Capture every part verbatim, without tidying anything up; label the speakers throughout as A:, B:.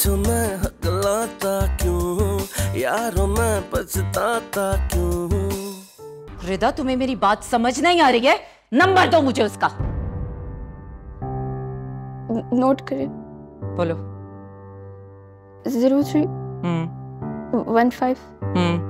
A: पूछो मैं हकलाता क्यों, यारों मैं पछताता क्यों।
B: रिदा, तुम्हें मेरी बात समझ नहीं आ रही है? नंबर दो मुझे उसका।
C: नोट करें।
B: बोलो।
C: Zero three
B: hmm
C: one five
B: hmm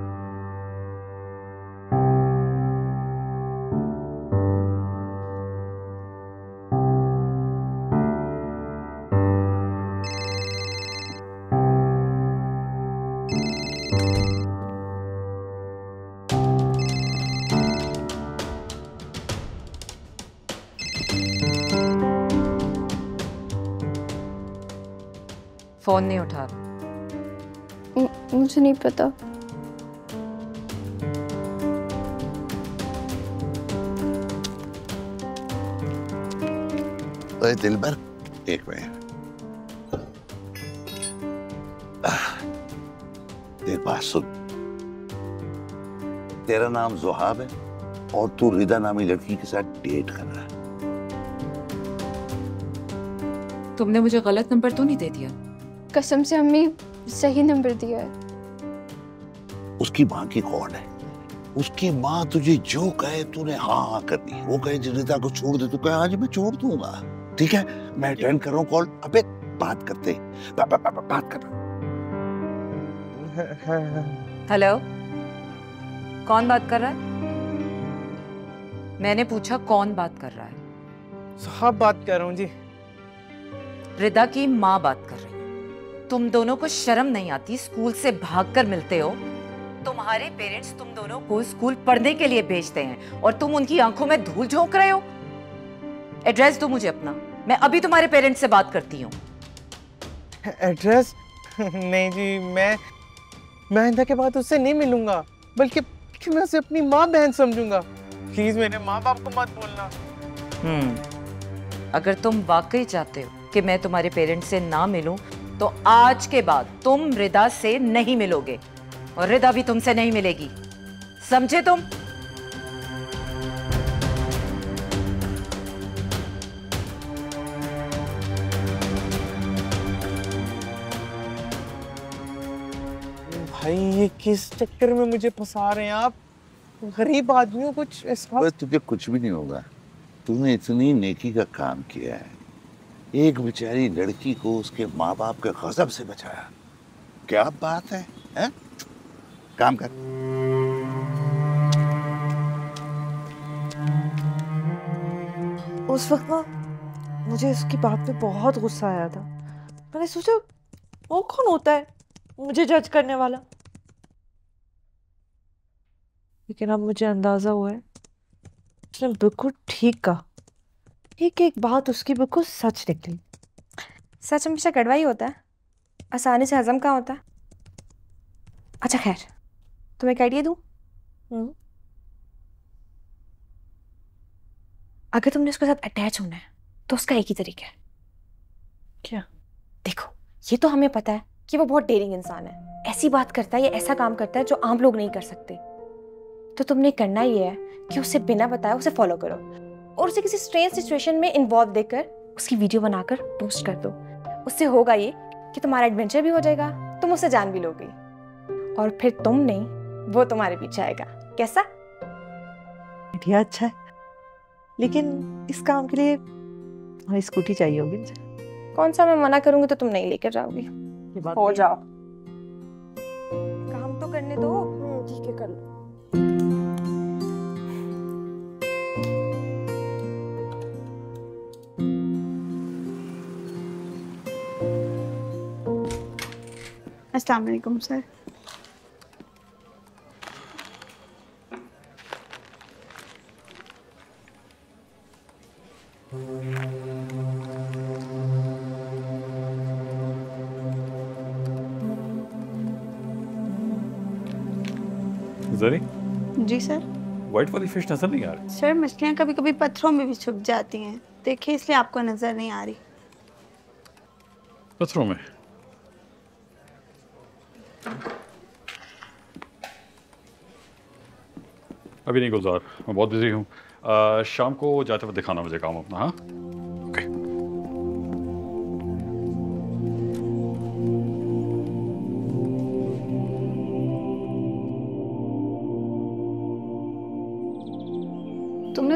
B: phone नहीं उठा।
C: मुझे नहीं पता।
D: अरे दिलबर, एक मिनट। देख बात सुन, तेरा नाम ज़ुहाब है और तू रिदा नामी लड़की के साथ डेट कर रहा है।
B: तुमने मुझे गलत नंबर तो नहीं दे दिया?
C: कसम से अम्मी सही नंबर दिया है।
D: उसकी माँ की कौन है? उसकी माँ तुझे जो कहे तूने हाँ हाँ करनी। वो कहे रिदा को छोड़ दे, तू कहे आज मैं छोड़ दूंगा। ठीक है, मैं अटेंड कर रहा हूँ कॉल। अबे बात करते बा, बा, बा, बा, बात कर।
B: हेलो, कौन बात कर रहा है? मैंने पूछा कौन बात कर रहा है?
E: साहब बात कर रहा हूँ जी।
B: रिदा की माँ बात कर रही है। तुम दोनों को शर्म नहीं आती? स्कूल से भागकर मिलते हो। तुम्हारे पेरेंट्स तुम दोनों को स्कूल पढ़ने के लिए भेजते हैं और तुम उनकी आंखों में धूल झोंक रहे हो। एड्रेस दो मुझे अपना, मैं अभी तुम्हारे पेरेंट्स से बात करती हूँ।
E: एड्रेस? नहीं जी, मैं मैं आइंदा के बाद उससे नहीं मिलूंगा, बल्कि कि मैं उसे अपनी माँ बहन समझूंगा। प्लीज मेरे माँ बाप को मत बोलना।
B: हम्म अगर तुम वाकई चाहते हो कि मैं तुम्हारे पेरेंट्स से ना मिलूं, तो आज के बाद तुम रिदा से नहीं मिलोगे और रिदा भी तुमसे नहीं मिलेगी, समझे तुम?
E: भाई ये किस चक्कर में मुझे फंसा रहे हैं आप? गरीब आदमी हो, कुछ ऐसा।
D: तुझे कुछ भी नहीं होगा। तूने इतनी नेकी का काम किया है, एक बेचारी लड़की को उसके माँ बाप के गजब से बचाया। क्या बात है, है? काम कर।
F: उस वक्त ना मुझे उसकी बात पे बहुत गुस्सा आया था। मैंने सोचा वो कौन होता है मुझे जज करने वाला, लेकिन अब मुझे अंदाजा हुआ है उसने बिल्कुल ठीक कहा। एक एक बात उसकी बिल्कुल सच निकली।
C: सच हमेशा कड़वा ही होता है, आसानी से हजम कहाँ होता है। अच्छा खैर, तुम्हें एक आइडिया दूं? अगर तुमने उसके साथ अटैच होना है तो उसका एक ही तरीका है।
F: क्या?
C: देखो, ये तो हमें पता है कि वो बहुत डेयरिंग इंसान है, ऐसी बात करता है या ऐसा काम करता है जो आम लोग नहीं कर सकते। तो तुमने करना ये है कि उसे बिना बताए उसे फॉलो करो और उसे किसी स्ट्रेंज सिचुएशन में इन्वॉल्व देखकर उसकी वीडियो बनाकर पोस्ट कर दो। उससे होगा ये कि तुम्हारा एडवेंचर भी हो जाएगा, तुम उसे जान भी लोगे और फिर तुम नहीं, वो तुम्हारे पीछे आएगा। कैसा?
F: आइडिया अच्छा है, लेकिन इस काम के लिए हमारी स्कूटी चाहिए होगी।
C: कौन सा मैं मना करूंगी तो तुम नहीं लेकर जाओगी। हो जाओ, काम तो करने दो।
F: ठीक है, कर लो।
G: अस्सलाम वालेकुम सर।
H: जरी?
G: जी सर।
H: व्हाइट वाली फिश नजर नहीं आ रही।
G: सर मछलियाँ कभी कभी पत्थरों में भी छुप जाती हैं, देखिए इसलिए आपको नजर नहीं आ रही।
H: पत्थरों में? अभी नहीं गुलजार, मैं बहुत बिजी हूँ। शाम को जाते हुए दिखाना मुझे काम अपना। हाँ ओके।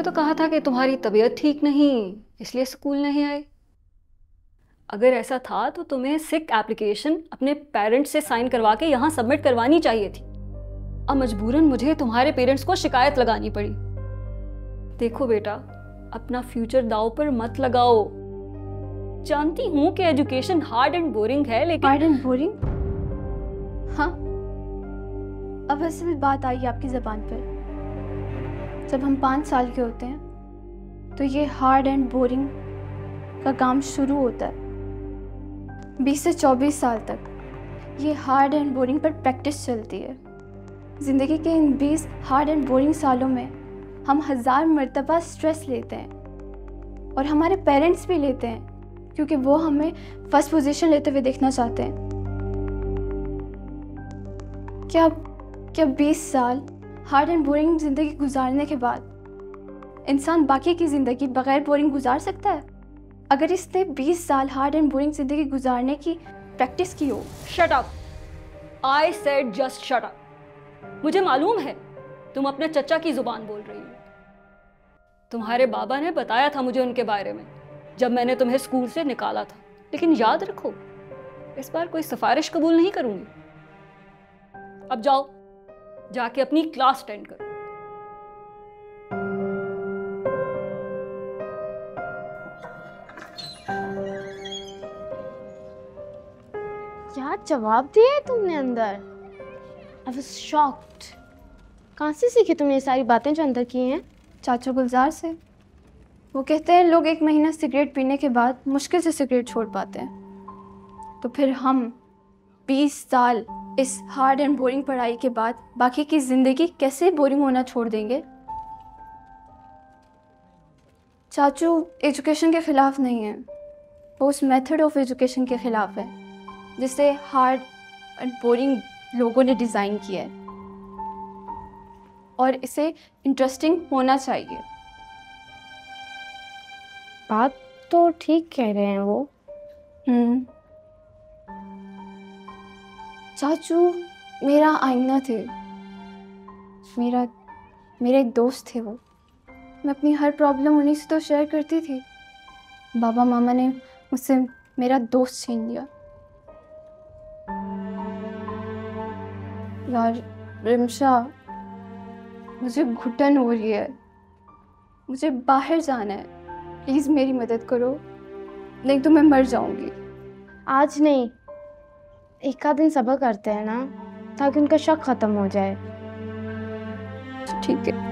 I: तो कहा था कि तुम्हारी तबीयत ठीक नहीं, इसलिए स्कूल नहीं आए। अगर ऐसा था तो तुम्हें सिक एप्लीकेशन अपने पेरेंट्स से साइन करवा के यहाँ सबमिट करवानी चाहिए थी। अब मजबूरन मुझे तुम्हारे पेरेंट्स को शिकायत लगानी पड़ी। देखो बेटा, अपना फ्यूचर दांव पर मत लगाओ। जानती हूँ कि एजुकेशन हार्ड एंड बोरिंग है, लेकिन
G: हार्ड एंड बोरिंग? हाँ, अब वैसे भी बात आई आपकी ज़बान पर। जब हम पाँच साल के होते हैं तो ये हार्ड एंड बोरिंग का काम शुरू होता है। बीस से चौबीस साल तक ये हार्ड एंड बोरिंग पर प्रैक्टिस चलती है। ज़िंदगी के इन बीस हार्ड एंड बोरिंग सालों में हम हज़ार मर्तबा स्ट्रेस लेते हैं, और हमारे पेरेंट्स भी लेते हैं, क्योंकि वो हमें फर्स्ट पोजीशन लेते हुए देखना चाहते हैं। क्या क्या बीस साल हार्ड एंड बोरिंग ज़िंदगी गुजारने के बाद इंसान बाकी की ज़िंदगी बग़ैर बोरिंग गुजार सकता है? अगर इसने बीस साल हार्ड एंड बोरिंग ज़िंदगी गुजारने की प्रैक्टिस की हो।
I: Shut up, I said just shut up. मुझे मालूम है तुम अपने चचा की ज़ुबान बोल रही हो। तुम्हारे बाबा ने बताया था मुझे उनके बारे में जब मैंने तुम्हें स्कूल से निकाला था। लेकिन याद रखो, इस बार कोई सिफारिश कबूल नहीं करूंगी। अब जाओ, जाके अपनी क्लास अटेंड करो।
J: क्या जवाब दिया है तुमने अंदर? I was shocked. कहाँ से सीखी तुमने ये सारी बातें जो अंदर की हैं?
G: चाचा गुलजार से। वो कहते हैं लोग एक महीना सिगरेट पीने के बाद मुश्किल से सिगरेट छोड़ पाते हैं, तो फिर हम बीस साल इस हार्ड एंड बोरिंग पढ़ाई के बाद बाकी की ज़िंदगी कैसे बोरिंग होना छोड़ देंगे? चाचू एजुकेशन के ख़िलाफ़ नहीं है, वो उस मेथड ऑफ एजुकेशन के ख़िलाफ़ है जिसे हार्ड एंड बोरिंग लोगों ने डिज़ाइन किया है, और इसे इंटरेस्टिंग होना चाहिए।
J: बात तो ठीक कह रहे हैं वो।
G: हम्म चाचू मेरा आईना थे, मेरा मेरे एक दोस्त थे वो। मैं अपनी हर प्रॉब्लम उन्हीं से तो शेयर करती थी। बाबा मामा ने मुझसे मेरा दोस्त छीन लिया। यार रिमशा, मुझे घुटन हो रही है, मुझे बाहर जाना है, प्लीज़ मेरी मदद करो, नहीं तो मैं मर जाऊंगी।
J: आज नहीं, एक आध दिन सब्र करते हैं ना, ताकि उनका शक खत्म हो जाए।
G: ठीक है।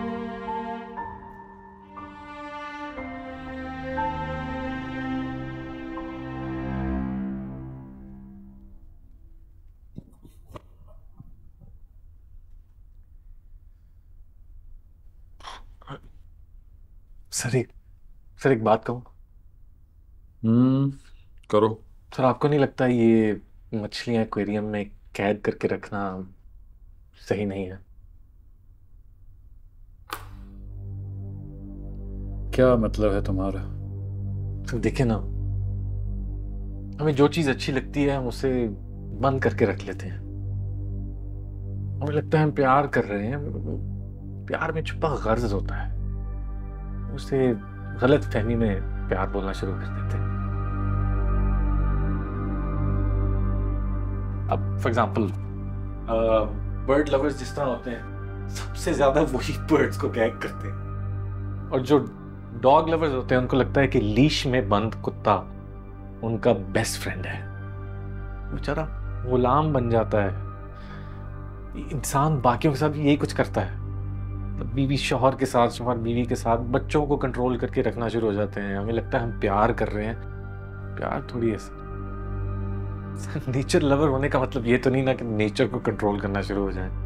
E: सर एक सर एक बात कहूँ?
H: हम्म करो।
E: सर आपको नहीं लगता ये मछलियाँ एक्वेरियम में कैद करके रखना सही नहीं है?
H: क्या मतलब है तुम्हारा?
E: तो देखिए ना, हमें जो चीज अच्छी लगती है हम उसे बंद करके रख लेते हैं। हमें लगता है हम प्यार कर रहे हैं, प्यार में छुपा गर्ज होता है, उसे गलत फहमी में प्यार बोलना शुरू कर देते हैं। अब फॉर एग्जाम्पल बर्ड लवर्स जिस तरह होते हैं, सबसे ज्यादा वही बर्ड्स को गैग करते हैं, और जो डॉग लवर्स होते हैं उनको लगता है कि लीश में बंद कुत्ता उनका बेस्ट फ्रेंड है। बेचारा गुलाम बन जाता है। इंसान बाकियों के साथ यही कुछ करता है, बीवी शौहर के साथ, शौहर बीवी के साथ, बच्चों को कंट्रोल करके रखना शुरू हो जाते हैं। हमें लगता है हम प्यार कर रहे हैं, प्यार थोड़ी है। नेचर लवर होने का मतलब ये तो नहीं ना कि नेचर को कंट्रोल करना शुरू हो जाए।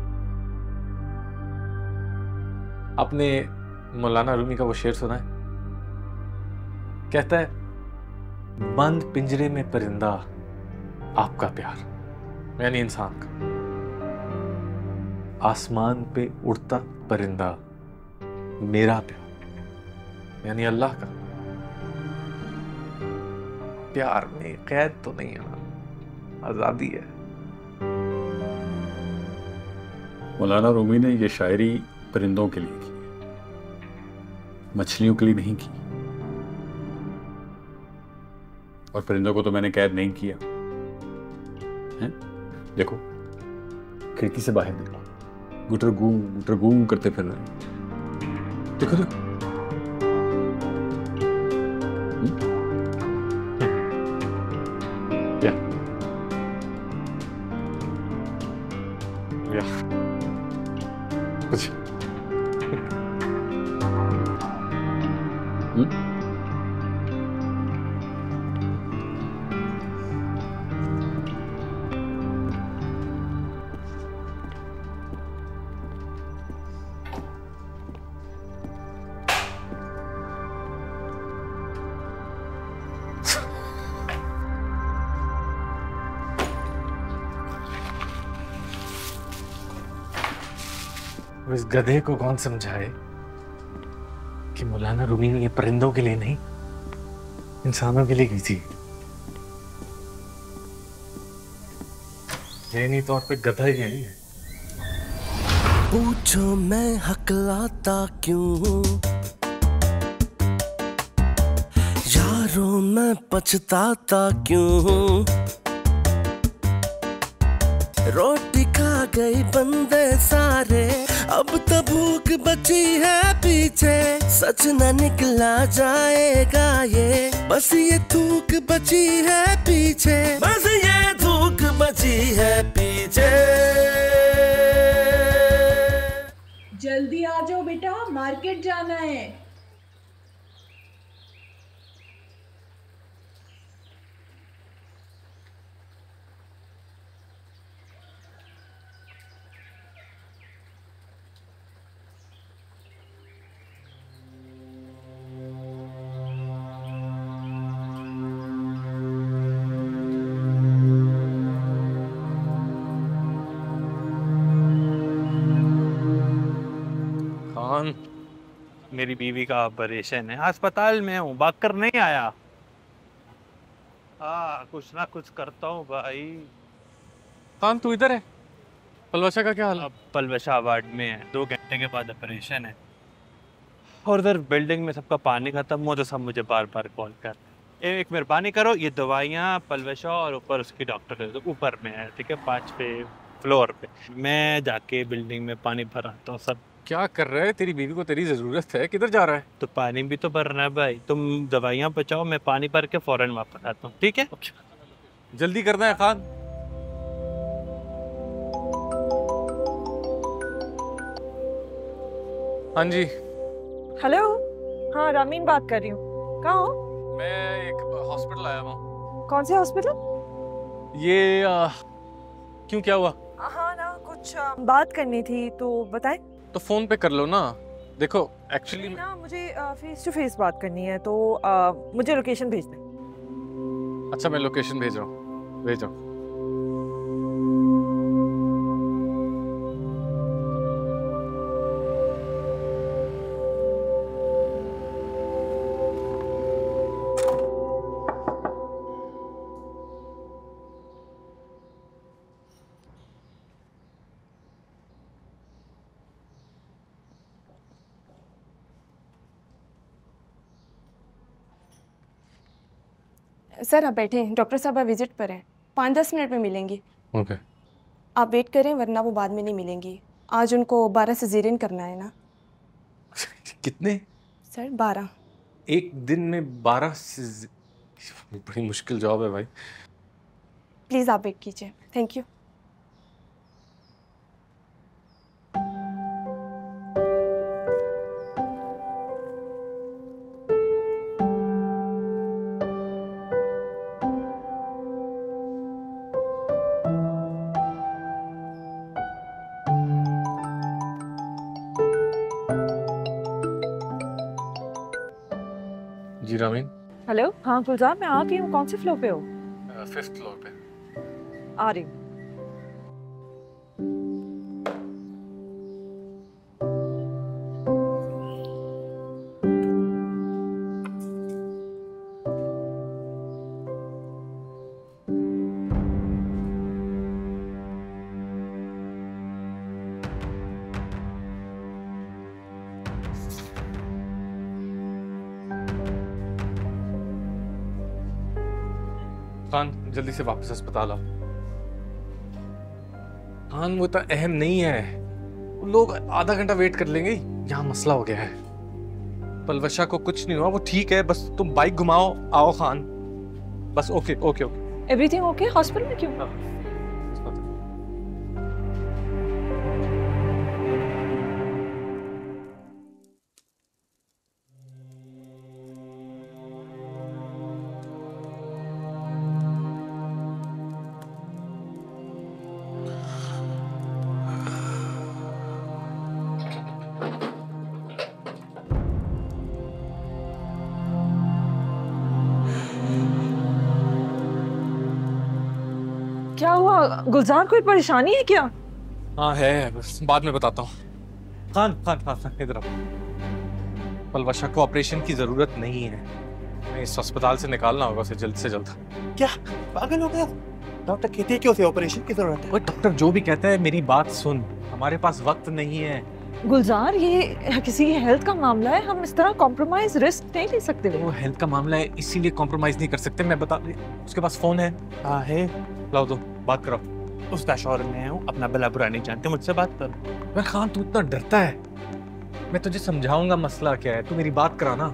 E: आपने मौलाना रूमी का वो शेर सुना है? कहता है, बंद पिंजरे में परिंदा आपका प्यार, यानी इंसान का, आसमान पे उड़ता परिंदा मेरा प्यार, यानी अल्लाह का। प्यार में कैद तो नहीं है, आजादी है।
H: मौलाना रूमी ने ये शायरी परिंदों के लिए की है। मछलियों के लिए नहीं की, और परिंदों को तो मैंने कैद नहीं किया है। देखो, खिड़की से बाहर देखो, गुटर गूं गुटर गूं करते फिर रहे हैं। देखो देखो, या या कुछ
E: इस गधे को कौन समझाए कि मौलाना रूमी ने ये परिंदों के लिए नहीं, इंसानों के लिए की थी। ज़हनी तौर पे गधा ही है।
A: पूछो मैं हकलाता क्यों, यारों मैं पछताता क्यों, रोटी खा गई बंदे सारे, अब तो भूख बची है पीछे, सच न निकला जाएगा ये, बस ये थूक बची है पीछे, बस ये थूक बची है पीछे।
K: जल्दी आ जाओ बेटा, मार्केट जाना है।
L: मेरी बीवी का ऑपरेशन है, अस्पताल में हूँ, भागकर नहीं आया। हाँ, कुछ ना कुछ करता हूँ भाई।
E: खान तू इधर है? पलवशा का क्या हाल है?
L: अब पलवशा वार्ड में है, दो घंटे के बाद ऑपरेशन है, और उधर बिल्डिंग में सबका पानी खत्म हो तो सब मुझे बार बार कॉल कर, एक मेहरबानी करो ये दवाइयाँ पलवशा और ऊपर उसकी डॉक्टर है, तो ऊपर में है, ठीक है, पाँचवें फ्लोर पे। मैं जाके बिल्डिंग में पानी भराता हूँ। सब
E: क्या कर रहा है? तेरी बीवी को तेरी जरूरत है, किधर जा रहा है?
L: तो पानी भी तो भरना है भाई, तुम दवाइयाँ बचाओ, मैं पानी भर के फौरन वापस आता हूँ, ठीक है?
E: जल्दी करना है खान। हाँ जी।
F: हेलो, हाँ रामीन बात कर रही हूँ। कहाँ हो?
E: मैं एक हॉस्पिटल आया हूँ।
F: कौन से हॉस्पिटल?
E: ये आ, क्यों, क्या हुआ?
F: हाँ ना, कुछ आ, बात करनी थी, तो बताएं।
E: तो फोन पे कर लो ना। देखो एक्चुअली
F: ना मुझे फेस टू फेस बात करनी है, तो आ, मुझे लोकेशन भेज दें।
E: अच्छा, मैं लोकेशन भेज रहा हूँ, भेज रहा हूँ।
C: सर आप बैठे हैं, डॉक्टर साहब विजिट पर हैं, पाँच दस मिनट में मिलेंगी।
E: Okay okay.
C: आप वेट करें, वरना वो बाद में नहीं मिलेंगी। आज उनको बारह सिजेरियन करना है ना।
E: कितने?
C: सर बारह।
E: एक दिन में बारह? बड़ी मुश्किल जॉब है भाई।
C: प्लीज़ आप वेट कीजिए। Thank you.
E: जी रामीन।
F: हेलो, हाँ गुलजार, मैं आ गई हूँ। कौन से फ्लोर पे हो?
E: फिफ्थ फ्लोर पे।
F: आ रही हूँ।
E: खान जल्दी से वापस अस्पताल आओ। खान वो इतना अहम नहीं है, लोग आधा घंटा वेट कर लेंगे। यहाँ मसला हो गया है, पलवशा को कुछ नहीं हुआ, वो ठीक है, बस तुम बाइक घुमाओ, आओ खान, बस। Okay okay okay.
F: Everything okay? Hospital में क्यों? क्या हुआ गुलजार, कोई परेशानी है क्या?
E: हाँ है, बस बाद में बताता हूँ। खान खान खान खान इधर आओ। पलवशा को ऑपरेशन की जरूरत नहीं है, मैं इस अस्पताल से निकालना होगा उसे जल्द से जल्द।
L: क्या पागल हो गया? डॉक्टर कहते हैं कि उसे ऑपरेशन की जरूरत है।
E: वो डॉक्टर जो भी कहता है मेरी बात सुन, हमारे पास वक्त नहीं है।
F: गुलजार, ये किसी की हेल्थ का मामला है, हम इस तरह कॉम्प्रोमाइज रिस्क नहीं ले सकते।
E: वो हेल्थ का मामला है इसीलिए कॉम्प्रोमाइज नहीं कर सकते। मैं बता, उसके पास फोन है।
L: हाँ है,
E: लाओ दो, बात करो।
L: उसका शौहर मैं हूँ, अपना भला बुरा नहीं जानते, मुझसे बात करो।
E: मैं खान तू इतना डरता है, मैं तुझे समझाऊंगा मसला क्या है, तू मेरी बात कराना।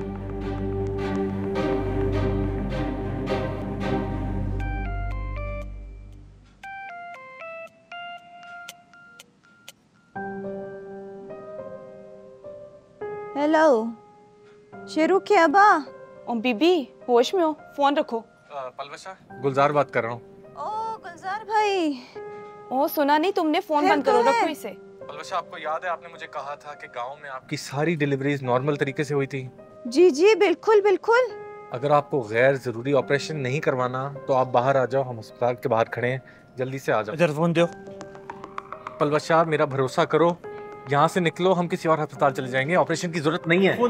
M: हेलो शेरू के अबा।
C: ओ बीबी, होश में हो, फोन रखो।
E: पलवशा, गुलजार बात कर रहा हूँ।
M: ओ गुलजार भाई।
C: ओ सुना नहीं तुमने, फोन बंद करो, रखो इसे।
E: पलवशा, आपको याद है आपने मुझे कहा था कि गांव में आपकी सारी डिलीवरीज नॉर्मल तरीके से हुई थी?
M: जी जी बिल्कुल बिल्कुल।
E: अगर आपको गैर जरूरी ऑपरेशन नहीं करवाना तो आप बाहर आ जाओ, हम अस्पताल के बाहर खड़े हैं, जल्दी से आ जाओ।
L: इधर फोन दो।
E: पलवशा, मेरा भरोसा करो, यहाँ से निकलो, हम किसी और अस्पताल चले जाएंगे, ऑपरेशन की जरूरत नहीं है।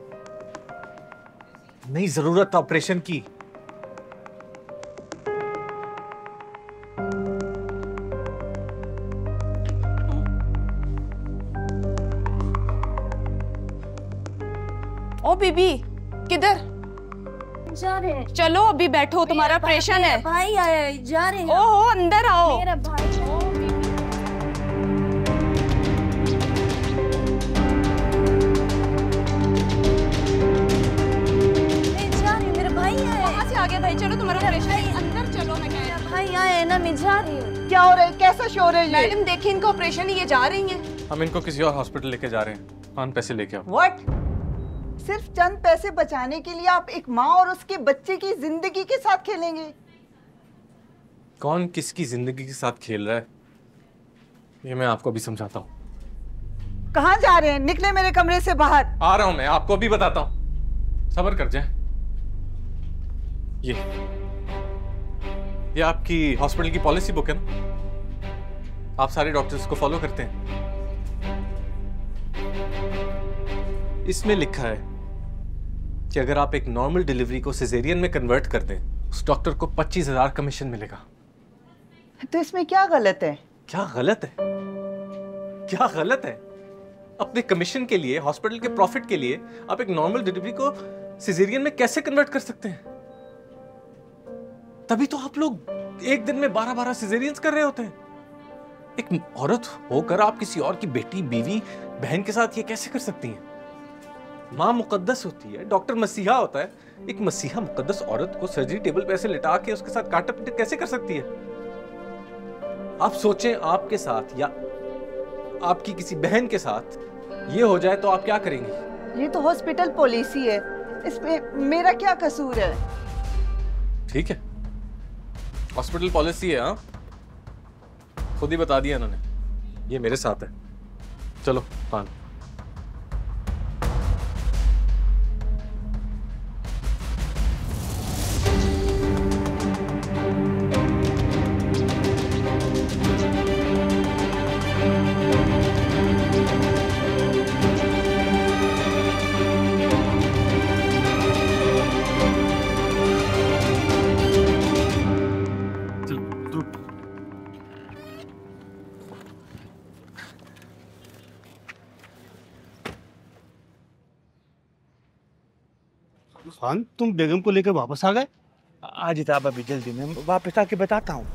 E: नहीं जरूरत ऑपरेशन की।
C: ओ बीबी, किधर
M: जा रहे हैं?
C: चलो अभी बैठो, तुम्हारा ऑपरेशन है।
M: भाई आया, जा रहे हैं।
C: ओहो, अंदर आओ।
M: मेरा भाई।
C: भाई चलो, तुम्हारा ऑपरेशन है, अंदर चलो। मैं कह रही
M: भाई आए ना, मैं जा रही हूँ।
N: क्या हो रहा है, कैसा शोर है ये?
C: मैडम देखिए, इनका ऑपरेशन है, ये जा रही हैं।
E: हम इनको किसी और हॉस्पिटल लेके जा रहे हैं। खान पैसे लेके आओ।
N: व्हाट? सिर्फ चंद पैसे बचाने के लिए आप एक माँ और उसके बच्चे की जिंदगी के साथ खेलेंगे?
E: कौन किसकी जिंदगी के साथ खेल रहा है ये मैं आपको अभी समझाता हूँ।
N: कहाँ जा रहे हैं? निकले मेरे कमरे से बाहर।
E: आ रहा हूँ, मैं आपको अभी बताता हूँ, सब्र कर जाए। ये ये आपकी हॉस्पिटल की पॉलिसी बुक है ना, आप सारे डॉक्टर्स को फॉलो करते हैं। इसमें लिखा है कि अगर आप एक नॉर्मल डिलीवरी को सिजेरियन में कन्वर्ट कर दें, उस डॉक्टर को पच्चीस हजार कमीशन मिलेगा।
N: तो इसमें क्या गलत है?
E: क्या गलत है? क्या गलत है? अपने कमीशन के लिए, हॉस्पिटल के प्रॉफिट के लिए आप एक नॉर्मल डिलीवरी को सिजेरियन में कैसे कन्वर्ट कर सकते हैं? तभी तो आप लोग एक दिन में बारह बारह सिजेरियंस कर रहे होते हैं। एक औरत होकर आप किसी और की बेटी, बीवी, बहन के साथ ये कैसे कर सकती हैं? मां मुकद्दस होती है, डॉक्टर मसीहा होता है। एक मसीहा मुकद्दस औरत को सर्जरी टेबल पे ऐसे लिटा के उसके साथ काटा पीटा कैसे कर सकती है? आप सोचें, आपके साथ या आपकी किसी बहन के साथ ये हो जाए तो आप क्या करेंगी?
N: ये तो हॉस्पिटल पॉलिसी है, इसमें मेरा क्या कसूर है?
E: ठीक है, हॉस्पिटल पॉलिसी है। हाँ, खुद ही बता दिया इन्होंने, ये मेरे साथ है। चलो पान।
L: खान, तुम बेगम को लेकर वापस आ गए? आज इताब अभी जल्दी मैं वापस आके बताता हूँ।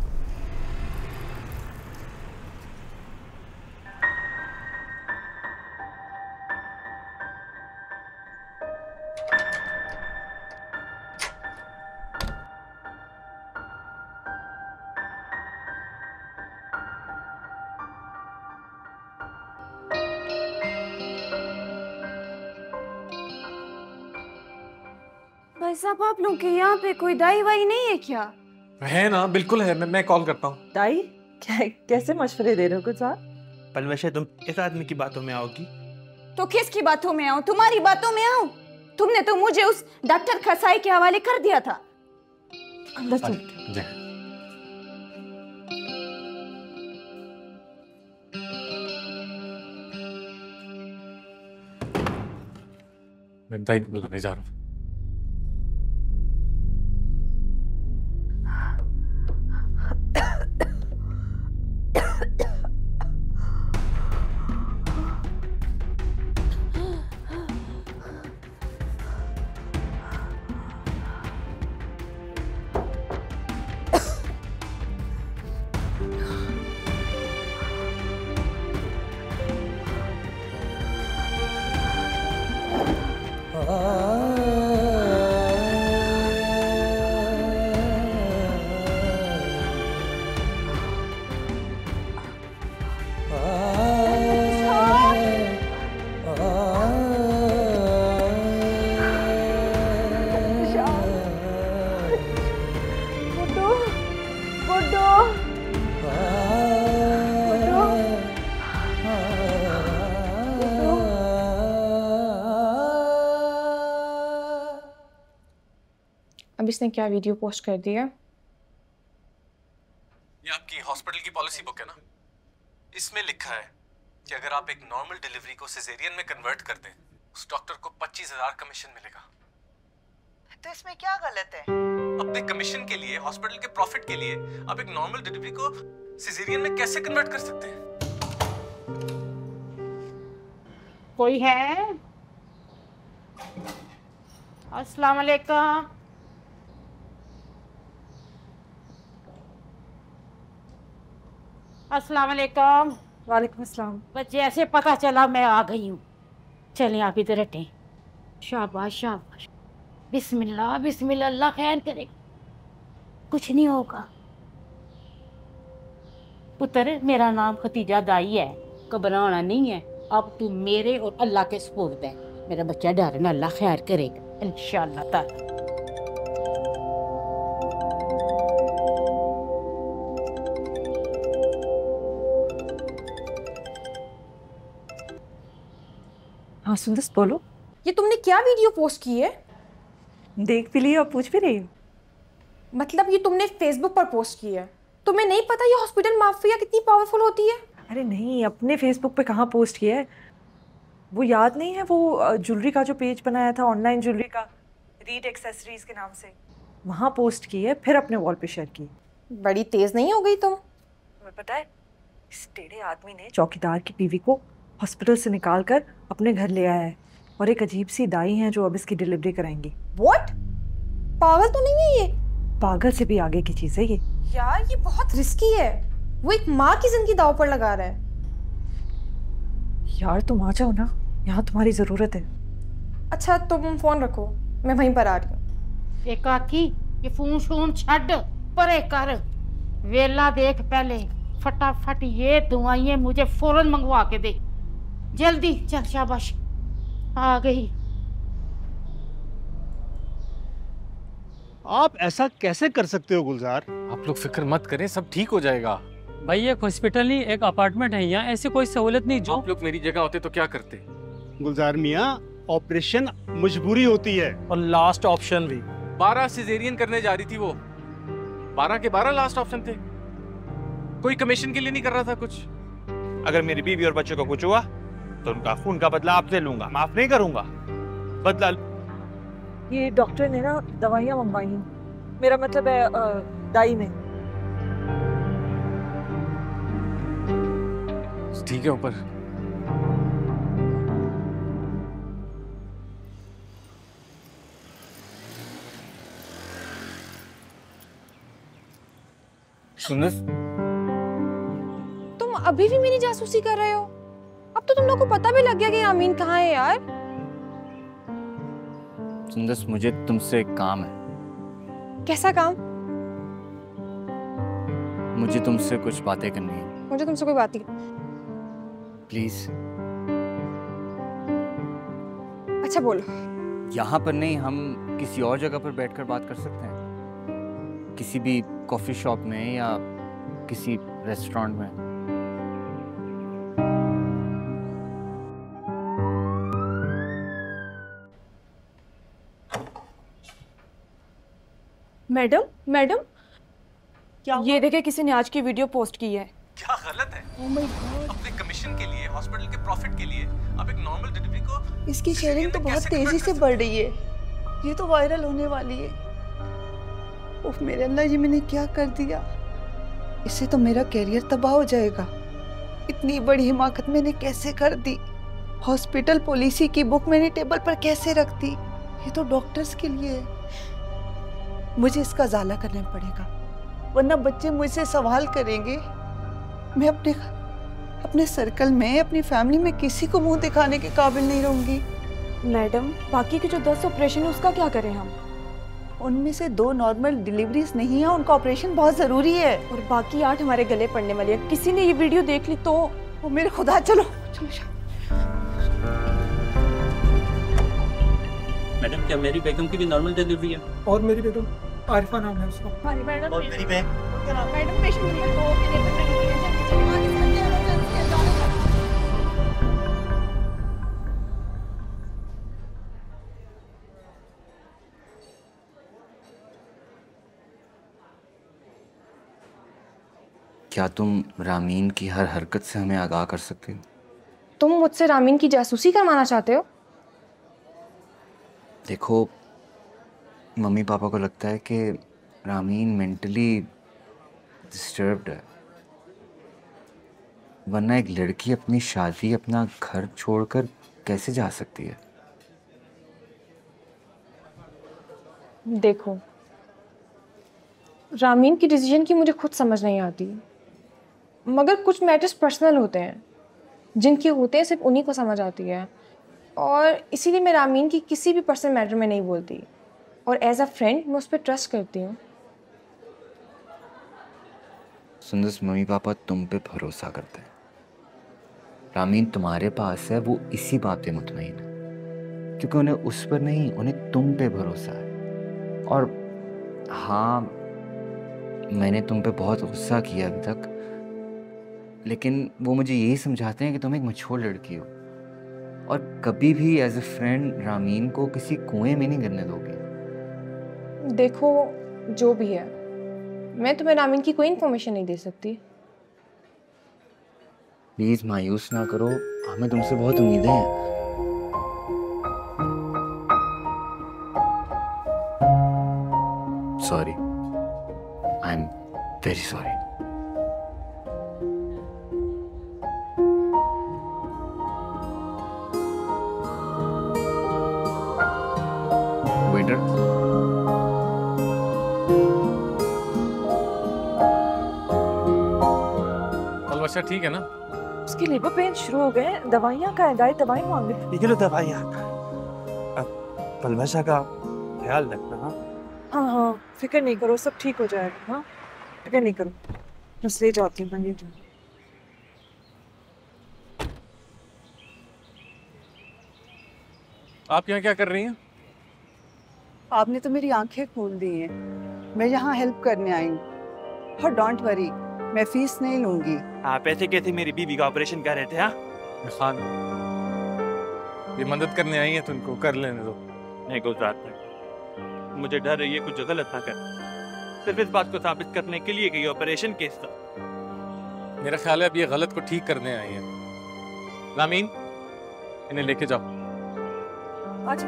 C: भाई साहब आप लोग के यहाँ पे कोई दाई वाई नहीं है क्या?
E: है ना, बिल्कुल है। मैं मैं कॉल करता हूँ।
F: दाई क्या, कैसे मशवरे दे रहे हो कुछ साहब?
L: पलवशा तुम इस आदमी की बातों में आओगी?
M: तो किसकी बातों में आऊं? तुम्हारी बातों में आऊं? तुमने तो मुझे उस डॉक्टर खसाई के हवाले कर दिया था।
F: अंदर चल।
E: मैं दाई बुलाने जा रहा हूँ।
C: अब इसने क्या वीडियो पोस्ट कर दिया?
E: ये आपकी हॉस्पिटल की पॉलिसी बुक है ना? इसमें लिखा है कि अगर आप एक नॉर्मल डिलीवरी को सिजेरियन में कन्वर्ट कर दें, उस डॉक्टर को पच्चीस हजार कमीशन मिलेगा।
N: तो इसमें क्या गलत है?
E: अपने कमीशन के लिए, हॉस्पिटल के प्रॉफिट के लिए आप एक नॉर्मल डिलीवरी को सिजेरियन में कैसे कन्वर्ट कर सकते हैं?
O: कोई है? अस्सलाम वालेकुम। अस्सलाम वालेकुम।
F: वालेकुम अस्सलाम।
O: बच्चे ऐसे पता चला मैं आ गई हूँ। चलें आप इधर हटें। शाबाश शाबाश। बिस्मिल्लाह बिस्मिल्लाह, अल्लाह खैर करे, कुछ नहीं होगा। पुत्र मेरा नाम खतीजा दाई है, घबराना नहीं है। अब तू मेरे और अल्लाह के सुपुर्द है। मेरा बच्चा डरे ना, अल्लाह खैर करेगा इंशाअल्लाह ताला।
F: हाँ सुंदस बोलो।
C: ये तुमने क्या वीडियो पोस्ट की है?
F: देख भी लिया और पूछ भी रही हो?
C: मतलब ये तुमने फेसबुक पर पोस्ट की है? तुम्हें नहीं पता ये हॉस्पिटल माफिया कितनी पावरफुल होती है?
F: अरे नहीं, अपने फेसबुक पे कहाँ पोस्ट किया है। वो याद नहीं है वो ज्वेलरी का जो पेज बनाया था, ऑनलाइन ज्वेलरी का, रीड एक्सेसरीज के नाम से, वहाँ पोस्ट की है, फिर अपने वॉल पे शेयर की।
C: बड़ी तेज नहीं हो गई तुम?
F: तुम्हें पता है इस टेढ़े आदमी ने चौकीदार की बीवी को हॉस्पिटल से निकाल कर अपने घर ले आया है, और एक अजीब सी दाई हैं जो अब इसकी डिलीवरी कराएंगी।
C: What? पागल तो नहीं है ये?
F: पागल से भी आगे की चीज है ये।
C: यार ये बहुत रिस्की है। वो एक माँ की जिंदगी दांव पर लगा रहा है।
F: यार तुम आ जाओ ना, यहाँ तुम्हारी जरूरत है।
C: अच्छा तुम फोन रखो, मैं वहीं पर आ रही हूँ।
O: एक आखी ये फोन शोन छड़ परे कर, वेला देख पहले, फटाफट ये दवाइयाँ मुझे फौरन मंगवा के दे, जल्दी चल। शाबाश आ गई।
L: आप ऐसा कैसे कर सकते हो गुलजार?
E: आप लोग फिक्र मत करें, सब ठीक हो जाएगा।
P: भाई एक हॉस्पिटल नहीं, एक अपार्टमेंट है यहाँ, ऐसी कोई सहूलत नहीं। जो
E: आप लोग मेरी जगह होते तो क्या करते?
L: गुलजार मियाँ, ऑपरेशन मजबूरी होती है और लास्ट ऑप्शन भी।
E: बारह सिजेरियन करने जा रही थी वो, बारह के बारह लास्ट ऑप्शन थे। कोई कमीशन के लिए नहीं कर रहा था कुछ।
L: अगर मेरी बीवी और बच्चों को कुछ हुआ तो उनका खून का बदला आपसे लूंगा, माफ नहीं करूंगा। बदला
F: ये डॉक्टर ने ना दवाइयाँ मंगवाई हैं, मेरा मतलब है दाई ने।
E: ठीक है ऊपर।
Q: सुंदर,
C: तुम अभी भी मेरी जासूसी कर रहे हो? अब तो तुम लोग को पता भी लग गया कि रामीन कहाँ है यार।
Q: सुंदर मुझे तुमसे एक काम है।
C: कैसा काम?
Q: मुझे तुमसे कुछ बातें करनी है।
C: मुझे तुमसे कोई बात नहीं।
Q: प्लीज।
C: अच्छा बोलो।
Q: यहाँ पर नहीं, हम किसी और जगह पर बैठकर बात कर सकते हैं, किसी भी कॉफी शॉप में या किसी रेस्टोरेंट में।
F: मैडम मैडम क्या ये देखे किसी ने आज की वीडियो पोस्ट की है।
E: क्या गलत है? oh my God. अपने कमीशन के लिए, हॉस्पिटल के प्रॉफिट के लिए अब एक नॉर्मल डिलीवरी को
N: इसकी शेयरिंग तो बहुत तेजी से बढ़ रही है। ये तो वायरल होने वाली है। उफ मेरे अल्लाह, ये मैंने क्या कर दिया? इससे तो मेरा कैरियर तबाह हो जाएगा। इतनी बड़ी हिमाकत मैंने कैसे कर दी? हॉस्पिटल पॉलिसी की बुक मैंने टेबल पर कैसे रख दी? ये तो डॉक्टर्स के लिए है। मुझे इसका ज़ाला करना पड़ेगा, वरना बच्चे मुझसे सवाल करेंगे। मैं अपने अपने सर्कल में, अपनी फैमिली में किसी को मुंह दिखाने के काबिल नहीं रहूंगी।
F: मैडम बाकी के जो दस ऑपरेशन है उसका क्या करें हम?
N: उनमें से दो नॉर्मल डिलीवरीज नहीं है, उनका ऑपरेशन बहुत जरूरी है।
F: और बाकी आठ हमारे गले पड़ने वाली है। किसी ने ये वीडियो देख ली तो
N: ओ मेरे खुदा, चलो चलो।
R: मैडम क्या मेरी बेगम की भी नॉर्मल डिलीवरी है?
S: और मेरी बेगम आरिफा नाम है उसका।
N: हमारी मैडम
R: और मेरी बहन
N: मैडम पेशेंट नंबर दो के लिए जल्दी जल्दी आगे चलते हैं, इमरजेंसी है, जाने का।
Q: क्या तुम रामीन की हर हरकत से हमें आगाह कर सकते हो?
C: तुम मुझसे रामीन की जासूसी करवाना चाहते हो?
Q: देखो, मम्मी पापा को लगता है कि रामीन मेंटली डिस्टर्ब्ड है, वरना एक लड़की अपनी शादी, अपना घर छोड़कर कैसे जा सकती है?
C: देखो, रामीन की डिसीजन की मुझे खुद समझ नहीं आती, मगर कुछ मैटर्स पर्सनल होते हैं, जिनके होते हैं सिर्फ उन्हीं को समझ आती है, और इसीलिए मैं रामीन की किसी भी पर्सनल मैटर में नहीं बोलती, और एज अ फ्रेंड मैं उस पर ट्रस्ट करती हूँ।
Q: सुंदर, मम्मी पापा तुम पे भरोसा करते हैं। रामीन तुम्हारे पास है, वो इसी बात पे मुतमईन है, क्योंकि उन्हें उस पर नहीं, उन्हें तुम पे भरोसा है। और हाँ, मैंने तुम पे बहुत गुस्सा किया अभी तक, लेकिन वो मुझे यही समझाते हैं कि तुम एक मछोड़ लड़की हो, और कभी भी एज अ फ्रेंड रामीन को किसी कुएं में नहीं गिरने दोगे।
C: देखो, जो भी है, मैं तुम्हें रामीन की कोई इन्फॉर्मेशन नहीं दे सकती।
Q: प्लीज मायूस ना करो, हमें तुमसे बहुत उम्मीदें हैं। Sorry, I am very sorry. Waiter,
E: अच्छा ठीक है ना?
F: उसकी लेबर पेन शुरू हो गए, दवाइयाँ का है, गाय दवाई मांगे।
L: ये लो दवाइयाँ। अब पलवशा का ख्याल रखना। हाँ
F: हाँ हाँ, फिक्र नहीं करो, सब ठीक हो जाएगा। हाँ फिक्र नहीं करो, बस ले जाती हूँ मैं।
E: आप यहाँ क्या कर रही हैं?
N: आपने तो मेरी आंखें खोल दी हैं। मैं यहाँ हेल्प करने आई हूँ, और डोंट वरी, मैं फीस नहीं लूंगी।
L: हाँ, पैसे कैसे मेरी बीवी का ऑपरेशन कर रहे थे? हाँ
E: खान, ये मदद करने आई है तो इनको कर लेने दो।
L: नहीं गुजरात में मुझे डर है ये कुछ गलत ना कर, सिर्फ इस बात को साबित करने के लिए कि ये ऑपरेशन केस था।
E: मेरा ख्याल है अब ये गलत को ठीक करने आई है। रामीन, इन्हें लेके जाओ।
F: अच्छा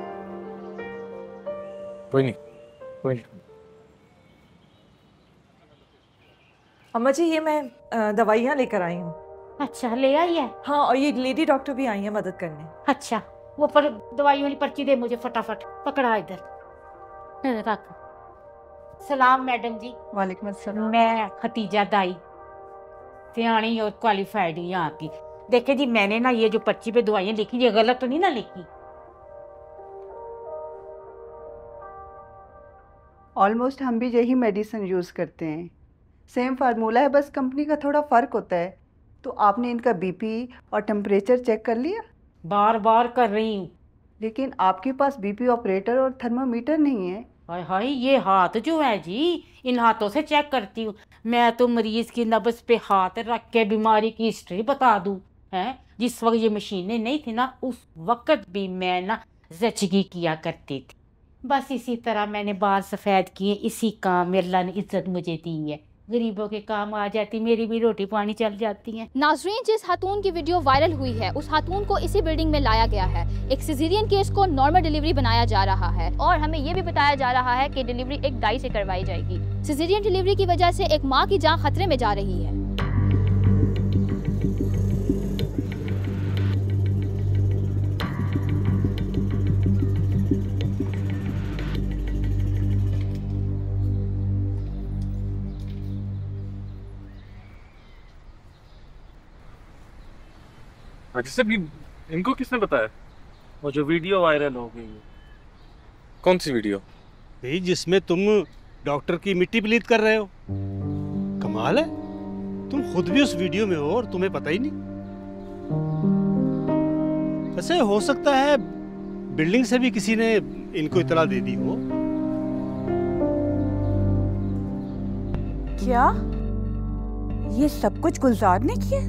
E: कोई नहीं, कोई नहीं।
F: अम्मा जी, ये मैं दवाइयाँ लेकर आई हूँ।
O: अच्छा, ले आई है?
F: हाँ, और ये लेडी डॉक्टर भी आई है मदद करने।
O: अच्छा, वो पर दवाइयों वाली पर्ची दे मुझे फटाफट। पकड़ा इधर रख। सलाम मैडम जी।
N: वालेकुम अस्सलाम।
O: मैं खतीजा दाई, सियाणी और क्वालिफाइड यहाँ की। देखे जी, मैंने ना ये जो पर्ची पे दवाइयाँ लिखी, ये गलत तो नहीं ना लिखी?
N: ऑलमोस्ट हम भी यही मेडिसिन यूज़ करते हैं, सेम फार्मूला है, बस कंपनी का थोड़ा फ़र्क होता है। तो आपने इनका बीपी और टेम्परेचर चेक कर लिया?
O: बार बार कर रही हूँ,
N: लेकिन आपके पास बीपी ऑपरेटर और थर्मामीटर नहीं है।
O: हाय हाय, ये हाथ जो है जी, इन हाथों से चेक करती हूँ मैं तो मरीज की नब्ज पे हाथ रख के बीमारी की हिस्ट्री बता दूँ हैं। जिस वक्त ये मशीनें नहीं थी ना, उस वक्त भी मैं ना जचगी किया करती थी। बस इसी तरह मैंने बाल सफ़ेद किए, इसी काम अल्लाह ने इज्जत मुझे दी है। गरीबों के काम आ जाती, मेरी भी रोटी पानी चल जाती है।
T: नाज़रीन, जिस खातून की वीडियो वायरल हुई है, उस खातून को इसी बिल्डिंग में लाया गया है। एक सिजेरियन केस को नॉर्मल डिलीवरी बनाया जा रहा है और हमें ये भी बताया जा रहा है कि डिलीवरी एक दाई से करवाई जाएगी। सिजेरियन डिलीवरी की वजह से एक माँ की जान खतरे में जा रही है।
E: अच्छा, इनको किसने बताया?
L: वो जो वीडियो वायरल हो गई है।
E: कौन सी वीडियो?
L: भाई, जिसमें तुम डॉक्टर की मिट्टी प्लीत कर रहे हो। कमाल है, तुम खुद भी उस वीडियो में हो और तुम्हें पता ही नहीं। ऐसे हो सकता है बिल्डिंग से भी किसी ने इनको इतला दे दी हो।
M: क्या ये सब कुछ गुलजार ने किया?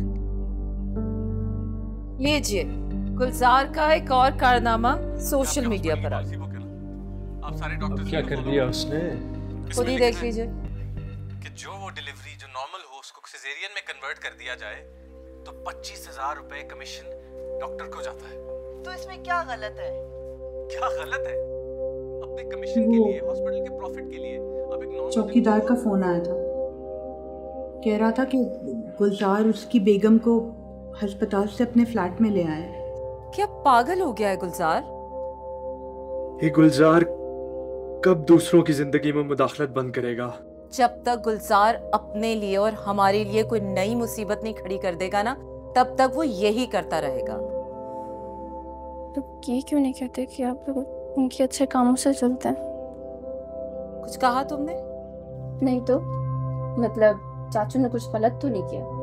B: लीजिए, गुलजार का एक और कारनामा सोशल मीडिया पर आ गया।
E: आप सारे डॉक्टर क्या कर दिया उसने?
B: खुद ही देख लीजिए
E: कि जो वो डिलीवरी जो नॉर्मल हो उसको सिजेरियन में कन्वर्ट कर दिया जाए तो पच्चीस हजार रुपए कमीशन डॉक्टर को जाता है।
N: तो इसमें क्या गलत है?
E: क्या गलत है? अपने कमीशन के लिए, हॉस्पिटल के प्रॉफिट के लिए अब एक
K: चौकीदार का फोन आया था, कह रहा था कि गुलजार उसकी बेगम को अस्पताल से अपने फ्लैट में ले आए।
B: क्या पागल हो गया है गुलजार?
U: ये गुलजार कब दूसरों की जिंदगी में मुदाखलत बंद करेगा?
B: जब तक गुलजार अपने लिए और हमारे लिए कोई नई मुसीबत नहीं खड़ी कर देगा ना, तब तक वो यही करता रहेगा।
G: तो ये क्यों नहीं कहते कि आप लोग उनके अच्छे कामों से चलते हैं?
B: कुछ कहा तुमने?
G: नहीं तो मतलब चाचू ने कुछ गलत तो नहीं किया?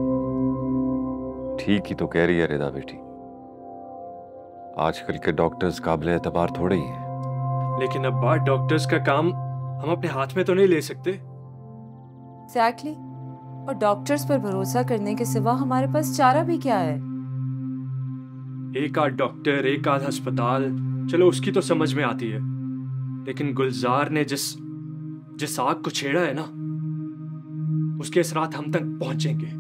V: ठीक ही तो कह रही है रिदा बेटी, आजकल के डॉक्टर्स काबिल एतबार थोड़े ही हैं।
U: लेकिन अब बात डॉक्टर्स का काम हम अपने हाथ में तो नहीं ले सकते।
B: एग्जैक्टली, और डॉक्टर्स पर भरोसा करने के सिवा हमारे पास चारा भी क्या है?
U: एक आध डॉक्टर, एक आध अस्पताल, चलो उसकी तो समझ में आती है, लेकिन गुलजार ने जिस जिस आग को छेड़ा है ना, उसके असरात हम तक पहुंचेंगे।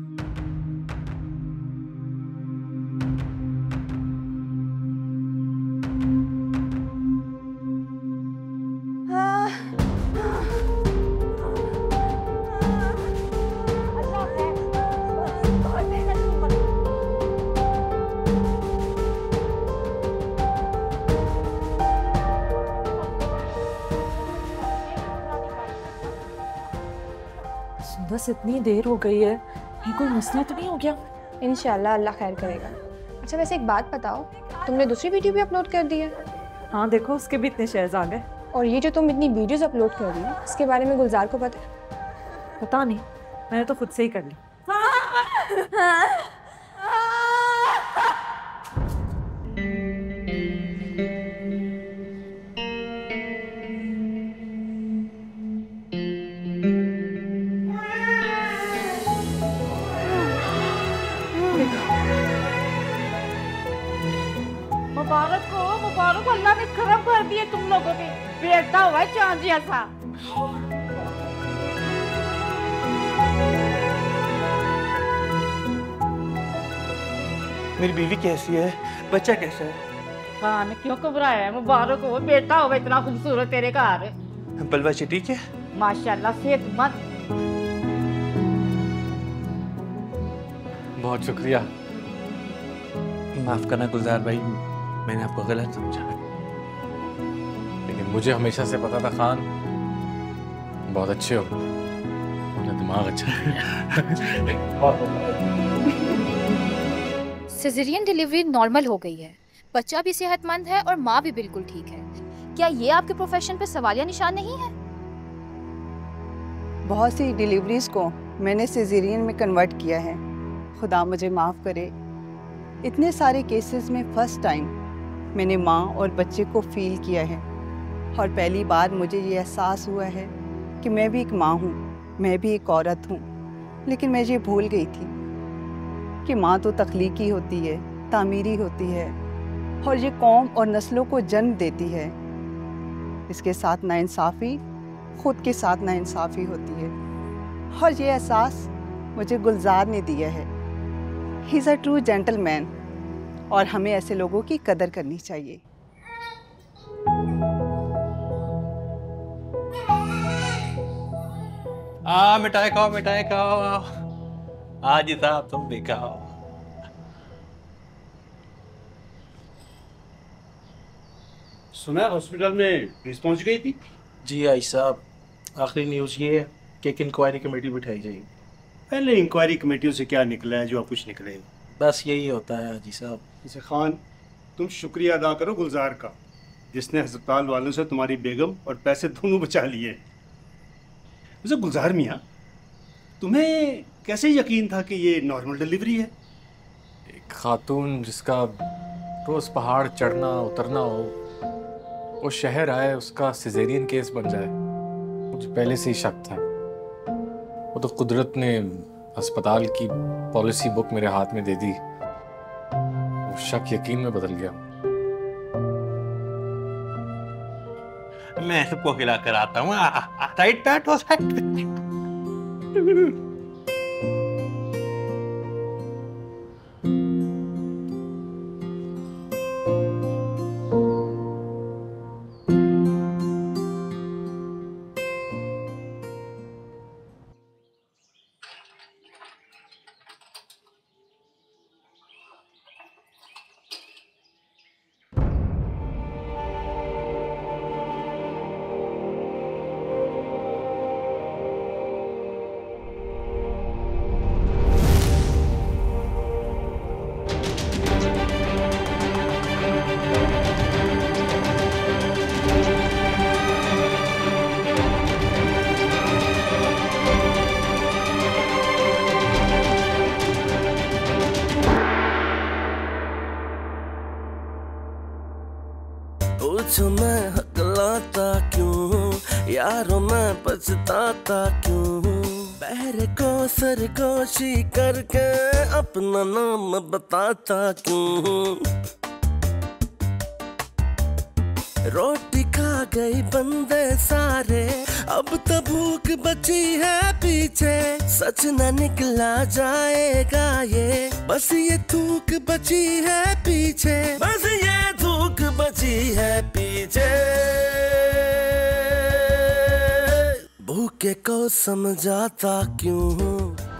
F: बस इतनी देर हो गई है, ये कोई मसला तो नहीं हो गया?
C: इंशाल्लाह अल्लाह खैर करेगा। अच्छा वैसे एक बात बताओ, तुमने दूसरी वीडियो भी अपलोड कर दी है?
F: हाँ देखो, उसके भी इतने शेयर्स आ गए।
C: और ये जो तुम इतनी वीडियोस अपलोड कर रही हो, इसके बारे में गुलजार को पता है?
F: पता नहीं, मैंने तो खुद से ही कर ली।
O: मुबारक हो, मुबारक, अल्लाह ने करम कर दिए तुम लोगों के। बेटा हुआ है चांद जैसा।
L: मेरी बीवी कैसी है? बच्चा कैसा है?
O: खान क्यों घबराया है? मुबारक हो, बेटा हुआ इतना खूबसूरत तेरे घर।
L: बलवाची ठीक है?
O: माशाल्लाह, सेहतमंद।
E: बहुत शुक्रिया। माफ करना गुलजार भाई, मैंने आपको गलत समझा, लेकिन मुझे हमेशा से पता था खान, बहुत अच्छे हो, उनका दिमाग अच्छा है।
T: सिजेरियन डिलीवरी नॉर्मल हो गई है, बच्चा भी सेहतमंद है और माँ भी बिल्कुल ठीक है। क्या ये आपके प्रोफेशन पे सवालिया निशान नहीं है?
N: बहुत सी डिलीवरीज को मैंने सिजेरियन में कन्वर्ट किया है, खुदा मुझे माफ़ करे। इतने सारे केसेस में फ़र्स्ट टाइम मैंने माँ और बच्चे को फील किया है, और पहली बार मुझे ये एहसास हुआ है कि मैं भी एक माँ हूँ, मैं भी एक औरत हूँ। लेकिन मैं ये भूल गई थी कि माँ तो तख्लीकी होती है, तामीरी होती है, और ये कौम और नस्लों को जन्म देती है। इसके साथ नाइंसाफ़ी खुद के साथ नाइंसाफ़ी होती है, और ये एहसास मुझे गुलजार ने दिया है। He is a true gentleman, और हमें ऐसे लोगों की कदर करनी चाहिए।
L: आ मिठाई खाओ, मिठाई खाओ। आज ही साहब तुम भी खाओ।
D: सुना हॉस्पिटल में पुलिस पहुंच गई थी?
I: जी आई साहब, आखिरी न्यूज़ ये है कि एक इंक्वायरी कमेटी बिठाई जाएगी।
D: पहले इंक्वायरी कमेटियों से क्या निकला है जो आप कुछ निकले?
I: बस यही होता है हाजी साहब।
D: इसे खान, तुम शुक्रिया अदा करो गुलजार का, जिसने अस्पताल वालों से तुम्हारी बेगम और पैसे दोनों बचा लिए। वैसे गुलजार मियाँ, तुम्हें कैसे यकीन था कि ये नॉर्मल डिलीवरी है?
E: एक खातून जिसका रोज पहाड़ चढ़ना उतरना हो, वो शहर आए, उसका सिजेरियन केस बन जाए, मुझे पहले से ही शक था। वो तो कुदरत ने अस्पताल की पॉलिसी बुक मेरे हाथ में दे दी, वो शक यकीन में बदल गया।
L: मैं सबको खिला कर आता हूँ। साइड बैठो, साइड बैठो।
A: पूछो मैं हकलाता क्यों, यारों मैं पछताता क्यों, बहरे को सरगोशी करके अपना नाम बताता क्यों। रोटी खा गई बंदे सारे, अब तो भूख बची है पीछे, सच न निकला जाएगा ये, बस ये थूक बची है पीछे, बस ये थूक बची है पीछे। भूखे को समझाता क्यों